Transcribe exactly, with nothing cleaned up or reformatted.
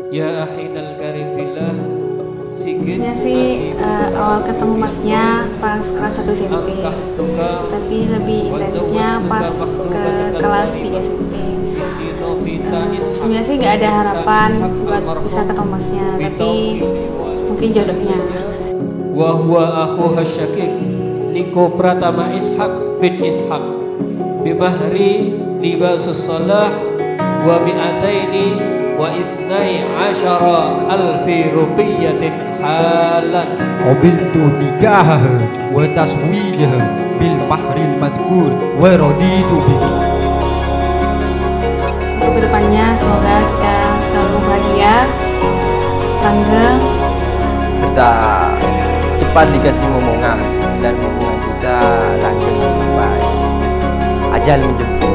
Ya ahinal karim fillah. Sebenarnya sih uh, awal ketemu masnya pas kelas satu S M P, tapi lebih intensnya pas ke kelas tiga S M P. Uh, sebenarnya sih nggak ada harapan buat bisa ketemu masnya, tapi mungkin jodohnya. Wa huwa akhuha syakik Niko Pratama Ishak bin Ishak bimahri libasus salah wa mi'ataini wa isnai asyara alfi rupiyatin halan. Qabiltu nikah wa taswijah bil mahril madkur wa raditu bihi. Untuk kedepannya semoga kita selalu bahagia, langgeng, serta cepat dikasih momongan dan hubungan kita langgeng sampai ajal menjemput.